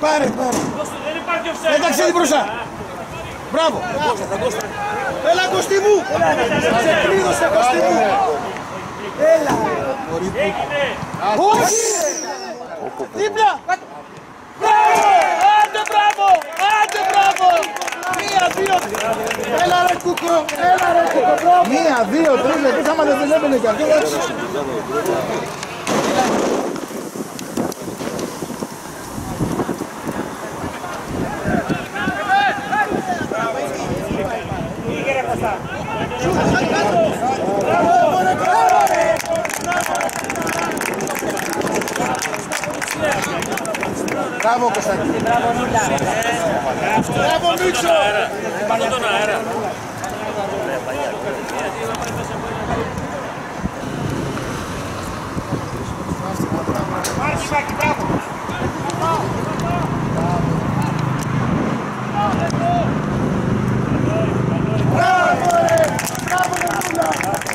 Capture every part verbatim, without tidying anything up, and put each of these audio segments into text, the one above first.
Πάρε, πάρε. Δεν υπάρχει offside. Εντάξει, είναι μπροστά. Μπράβο. Έλα, Κωστή μου. Σε κλείδωσε, Κωστή μου. Έλα. Όχι. Δίπλα. Άντε, μπράβο. Άντε, μπράβο. Μία, δύο. Έλα, ρε Κούκο. Έλα, ρε Κούκο. Μία, δύο, τρεις λεπτά. Άμα δεν έμπαινε κι αυτό. Μπράβο Κωνσταντίνο. Μπράβο Μίτσο. Πάνω τον αέρα. Μάρκι, Μάρκι, μπράβο. Μπράβο ρε. Μπράβο ρε Μούλα.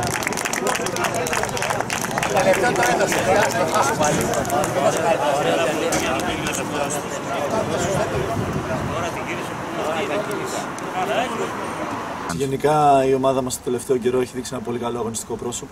Τα λεπτά τώρα είναι το συνδυάζει, το χάσω πάλι. Γενικά η ομάδα μας το τελευταίο καιρό έχει δείξει ένα πολύ καλό αγωνιστικό πρόσωπο.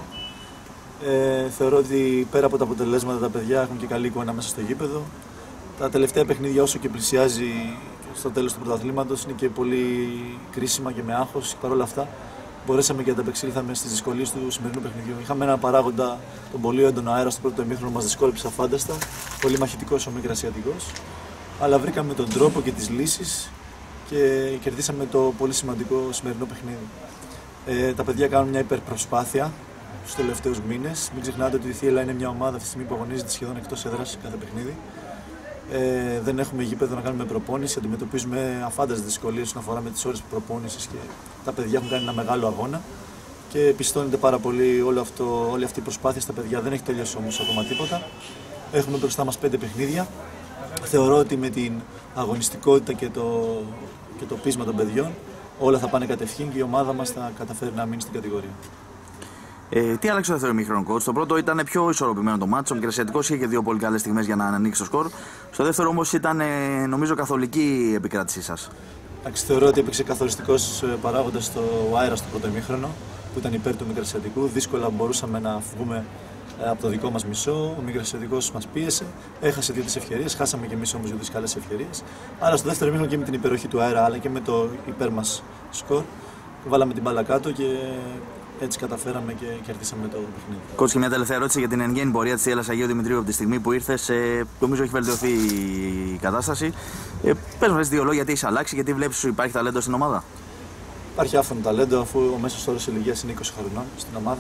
Ε, θεωρώ ότι πέρα από τα αποτελέσματα τα παιδιά έχουν και καλή εικόνα μέσα στο γήπεδο. Τα τελευταία παιχνίδια όσο και πλησιάζει στο τέλος του πρωταθλήματος είναι και πολύ κρίσιμα και με άγχος. Παρ' όλα αυτά μπορέσαμε και ανταπεξήλθαμε στις δυσκολίες του σημερινού παιχνιδιού. Είχαμε έναν παράγοντα, τον πολύ έντονο αέρα στο πρώτο ημίχρονο, μας δυσκόλεψε αφάνταστα. Πολύ μαχητικός ο Μικρασιατικός. Αλλά βρήκαμε τον τρόπο και τις λύσεις και κερδίσαμε το πολύ σημαντικό σημερινό παιχνίδι. Ε, τα παιδιά κάνουν μια υπερπροσπάθεια στους τελευταίους μήνες. Μην ξεχνάτε ότι η Θίελα είναι μια ομάδα αυτή τη στιγμή που αγωνίζεται σχεδόν εκτός έδρας κάθε παιχνίδι. Ε, δεν έχουμε γήπεδο να κάνουμε προπόνηση, αντιμετωπίζουμε αφάνταστες δυσκολίες όσον αφορά με τις ώρες προπόνησης και τα παιδιά έχουν κάνει ένα μεγάλο αγώνα και πιστώνεται πάρα πολύ όλο αυτό, όλη αυτή η προσπάθεια στα παιδιά. Δεν έχει τελειώσει όμως ακόμα τίποτα. Έχουμε μπροστά μας πέντε παιχνίδια. Θεωρώ ότι με την αγωνιστικότητα και το, και το πείσμα των παιδιών όλα θα πάνε κατευθείαν και η ομάδα μας θα καταφέρει να μείνει στην κατηγορία. Ε, τι άλλαξε το δεύτερο ημίχρονο, coach? Στο πρώτο ήταν πιο ισορροπημένο το μάτσο. Ο Μικρασιατικός είχε και δύο πολύ καλές στιγμές για να ανοίξει το σκορ. Στο δεύτερο όμως ήταν, ε, νομίζω, καθολική η επικράτησή σας. Εντάξει, θεωρώ ότι έπαιξε καθοριστικός παράγοντας στο αέρα στο πρώτο ημίχρονο που ήταν υπέρ του Μικρασιατικού. Δύσκολα μπορούσαμε να βγούμε από το δικό μας μισό. Ο Μικρασιατικός μας πίεσε, έχασε δύο-τρεις ευκαιρίες, χάσαμε και εμείς όμως δύο-τρεις καλές ευκαιρίες. Άρα στο δεύτερο ημίχρονο και με την υπεροχή του αέρα αλλά και με το υπέρ μας σκορ βάλαμε την μπάλα κάτω και έτσι καταφέραμε και κερδίσαμε το παιχνίδι. Κότς, και μια τελευταία ερώτηση για την εν γέννη πορεία της Θίελας Αγίου Δημητρίου από τη στιγμή που ήρθες. Ε, νομίζω έχει βελτιωθεί η κατάσταση. Ε, πες μας δύο λόγια, γιατί έχει αλλάξει, γιατί βλέπεις ότι υπάρχει ταλέντο στην ομάδα. Υπάρχει άφθονο ταλέντο, αφού ο μέσος όρος ηλικίας είναι είκοσι χρονών στην ομάδα.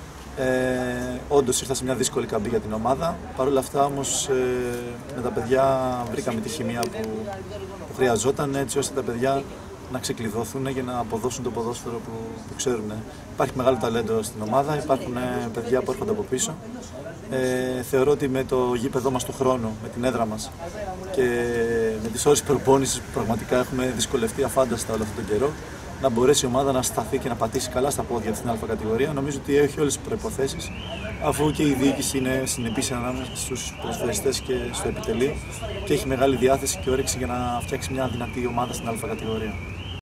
Ε, όντως ήρθα σε μια δύσκολη καμπή για την ομάδα. Παρ' όλα αυτά όμως ε, με τα παιδιά βρήκαμε τη χημεία που, που χρειαζόταν έτσι ώστε τα παιδιά να ξεκλειδωθούν και να αποδώσουν το ποδόσφαιρο που, που ξέρουν. Υπάρχει μεγάλο ταλέντο στην ομάδα, υπάρχουν παιδιά που έρχονται από πίσω. Ε, θεωρώ ότι με το γήπεδό μας του χρόνου, με την έδρα μας και με τις ώρες προπόνησης που πραγματικά έχουμε δυσκολευτεί αφάνταστα όλο αυτόν τον καιρό, να μπορέσει η ομάδα να σταθεί και να πατήσει καλά στα πόδια της στην Α κατηγορία. Νομίζω ότι έχει όλες τις προϋποθέσεις, αφού και η διοίκηση είναι συνεπής ανάμεσα στους ποδοσφαιριστές και στο επιτελείο και έχει μεγάλη διάθεση και όρεξη για να φτιάξει μια δυνατή ομάδα στην Α κατηγορία.